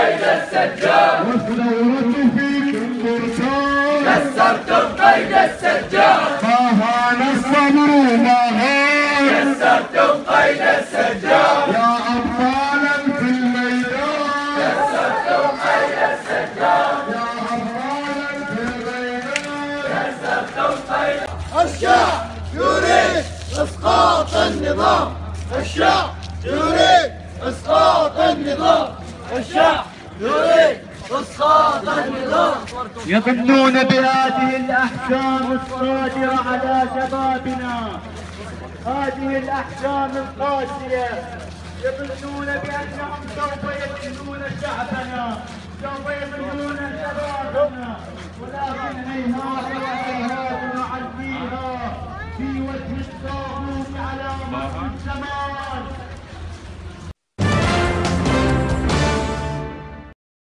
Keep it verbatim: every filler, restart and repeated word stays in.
قيد السجاد والثورة فيكم بركان كسرتم قيد السجاد ما هان الصبر ما هان كسرتم قيد السجاد يا أبطالا في الميدان كسرتم قيد السجاد يا أبطالا في الميدان كسرتم قيد الشعب يريد إسقاط النظام. الشعب يريد إسقاط النظام. الشعب يريد إسقاط النظام. يظنون بهذه الأحكام الصادرة على شبابنا، هذه الأحكام القاسية، يظنون بأنهم سوف يذلون شعبنا، سوف يذلون شبابنا، ولكن هيهات وهيهات نعديها في وجه الطاغوت على مر الزمان.